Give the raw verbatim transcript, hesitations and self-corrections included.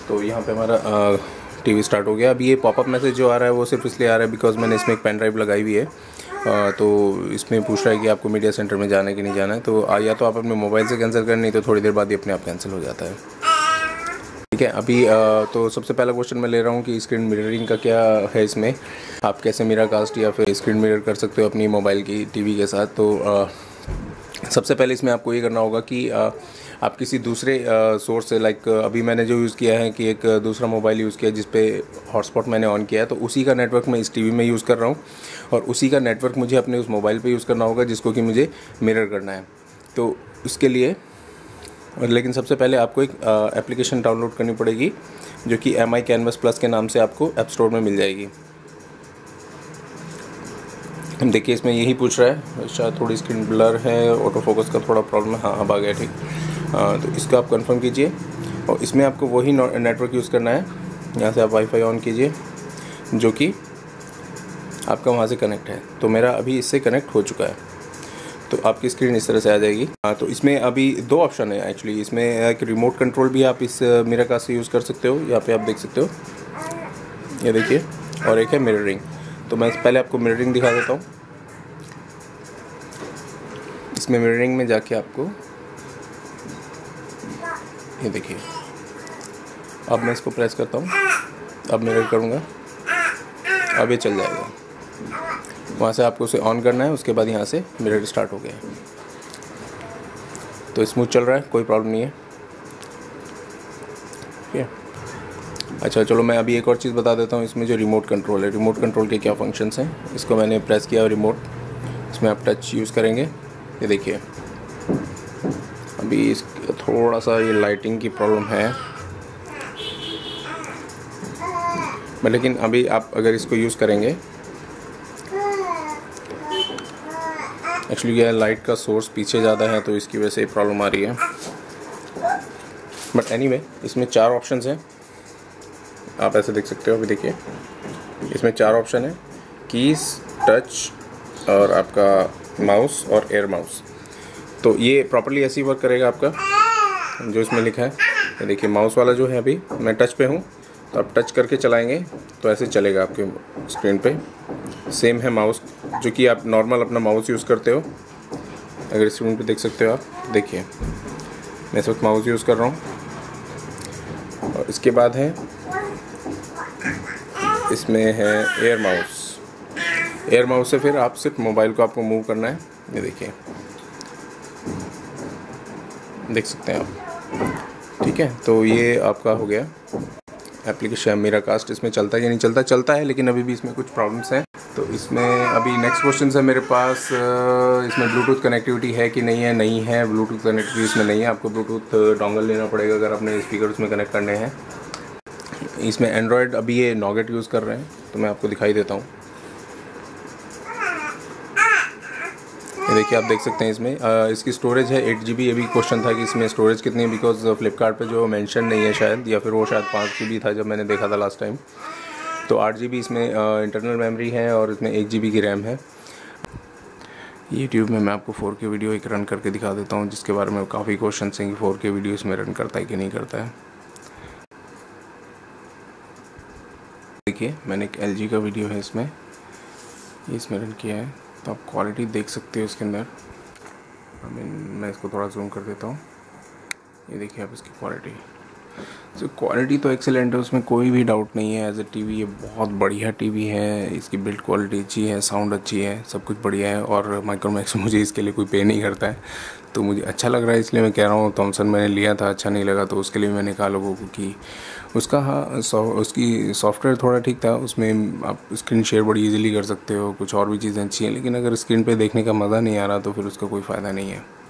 तो यहाँ पे हमारा टीवी स्टार्ट हो गया। अभी ये पॉपअप मैसेज जो आ रहा है वो सिर्फ इसलिए आ रहा है बिकॉज मैंने इसमें एक पेन ड्राइव लगाई हुई है। आ, तो इसमें पूछ रहा है कि आपको मीडिया सेंटर में जाना है कि नहीं जाना है। तो आ, या तो आप अपने मोबाइल से कैंसिल करें, नहीं तो थोड़ी देर बाद ही अपने आप कैंसिल हो जाता है। ठीक है, अभी आ, तो सबसे पहला क्वेश्चन मैं ले रहा हूँ कि स्क्रीन मिररिंग का क्या है इसमें, आप कैसे मिरर कास्ट या फिर स्क्रीन मिरर कर सकते हो अपनी मोबाइल की टीवी के साथ। तो आ, सबसे पहले इसमें आपको ये करना होगा कि आ, आप किसी दूसरे सोर्स से, लाइक अभी मैंने जो यूज़ किया है कि एक दूसरा मोबाइल यूज़ किया जिस पे हॉटस्पॉट मैंने ऑन किया है, तो उसी का नेटवर्क मैं इस टीवी में यूज़ कर रहा हूँ और उसी का नेटवर्क मुझे अपने उस मोबाइल पे यूज़ करना होगा जिसको कि मुझे मिरर करना है। तो उसके लिए लेकिन सबसे पहले आपको एक एप्लीकेशन डाउनलोड करनी पड़ेगी जो कि एम आई कैनवस प्लस के नाम से आपको ऐप स्टोर में मिल जाएगी। हम देखिए इसमें यही पूछ रहा है, शायद थोड़ी स्क्रीन ब्लर है, ऑटो फोकस का थोड़ा प्रॉब्लम है। हाँ अब आ गया, ठीक। तो इसको आप कंफर्म कीजिए और इसमें आपको वही नेटवर्क यूज़ करना है। यहाँ से आप वाईफाई ऑन कीजिए जो कि आपका वहाँ से कनेक्ट है। तो मेरा अभी इससे कनेक्ट हो चुका है, तो आपकी स्क्रीन इस तरह से आ जाएगी। हाँ, तो इसमें अभी दो ऑप्शन है एक्चुअली। इसमें एक रिमोट कंट्रोल भी आप इस मिरर कास्ट से यूज़ कर सकते हो, यहाँ पे आप देख सकते हो, ये देखिए, और एक है मिररिंग। तो मैं पहले आपको मिररिंग दिखा देता हूँ। इसमें मिररिंग में जाके आपको ये देखिए, अब मैं इसको प्रेस करता हूँ, अब मिरर करूँगा, अब ये चल जाएगा। वहाँ से आपको उसे ऑन करना है, उसके बाद यहाँ से मिरर स्टार्ट हो गया है। तो स्मूथ चल रहा है, कोई प्रॉब्लम नहीं है। ठीक है, अच्छा चलो मैं अभी एक और चीज़ बता देता हूँ। इसमें जो रिमोट कंट्रोल है, रिमोट कंट्रोल के क्या फंक्शंस हैं, इसको मैंने प्रेस किया रिमोट, इसमें आप टच यूज़ करेंगे। ये देखिए अभी इस थोड़ा सा ये लाइटिंग की प्रॉब्लम है, लेकिन अभी आप अगर इसको यूज़ करेंगे, एक्चुअली यह लाइट का सोर्स पीछे ज़्यादा है तो इसकी वजह से प्रॉब्लम आ रही है। बट एनीवे इसमें चार ऑप्शंस हैं, आप ऐसे देख सकते हो। अभी देखिए इसमें चार ऑप्शन है, कीज़, टच और आपका माउस और एयर माउस। तो ये प्रॉपर्ली ऐसे ही वर्क करेगा आपका जो इसमें लिखा है। ये देखिए माउस वाला जो है, अभी मैं टच पे हूँ तो आप टच करके चलाएंगे तो ऐसे चलेगा आपके स्क्रीन पे। सेम है माउस जो कि आप नॉर्मल अपना माउस यूज़ करते हो, अगर स्क्रीन पे देख सकते हो आप। देखिए मैं इस वक्त माउस यूज़ कर रहा हूँ। और इसके बाद है इसमें है एयर माउस। एयर माउस से फिर आप सिर्फ मोबाइल को आपको मूव करना है। ये देखिए, देख सकते हैं आप। ठीक है, तो ये आपका हो गया एप्लीकेशन मिरर कास्ट। इसमें चलता है या नहीं चलता, चलता है लेकिन अभी भी इसमें कुछ प्रॉब्लम्स हैं। तो इसमें अभी नेक्स्ट क्वेश्चन है मेरे पास, इसमें ब्लूटूथ कनेक्टिविटी है कि नहीं है। नहीं है, ब्लूटूथ कनेक्टिविटी इसमें नहीं है। आपको ब्लूटूथ डोंगल लेना पड़ेगा अगर अपने स्पीकर उसमें कनेक्ट करने हैं। इसमें एंड्रॉयड अभी ये नॉगेट यूज़ कर रहे हैं, तो मैं आपको दिखाई देता हूँ। ये देखिए आप देख सकते हैं इसमें आ, इसकी स्टोरेज है एट जी बी। ये भी क्वेश्चन था कि इसमें स्टोरेज कितनी है, बिकॉज फ्लिपकार्ट पे जो मेंशन नहीं है शायद, या फिर वो शायद पाँच जी बी था जब मैंने देखा था लास्ट टाइम। तो आठ जी बी इसमें इंटरनल मेमोरी है और इसमें एक जी बी की रैम है। यूट्यूब में मैं आपको फोर के वीडियो एक रन करके दिखा देता हूँ जिसके बारे में काफ़ी क्वेश्चन हैं कि फोर के वीडियो इसमें रन करता है कि नहीं करता है। देखिए मैंने एक एल जी का वीडियो है इसमें, इसमें रन किया है, तो आप क्वालिटी देख सकते हो इसके अंदर। आई मीन मैं इसको थोड़ा जूम कर देता हूँ। ये देखिए आप इसकी क्वालिटी, सो क्वालिटी तो एक्सेलेंट है, उसमें कोई भी डाउट नहीं है। एज ए टीवी ये बहुत बढ़िया टीवी है, इसकी बिल्ड क्वालिटी अच्छी है, साउंड अच्छी है, सब कुछ बढ़िया है। और माइक्रोमैक्स मुझे इसके लिए कोई पे नहीं करता है, तो मुझे अच्छा लग रहा है, इसलिए मैं कह रहा हूँ। थॉमसन मैंने लिया था, अच्छा नहीं लगा, तो उसके लिए मैंने कहा लोगों को कि उसका हाँ सॉ उसकी सॉफ्टवेयर थोड़ा ठीक था, उसमें आप स्क्रीन शेयर बड़ी इजीली कर सकते हो, कुछ और भी चीज़ें अच्छी हैं, लेकिन अगर स्क्रीन पे देखने का मज़ा नहीं आ रहा तो फिर उसका कोई फ़ायदा नहीं है।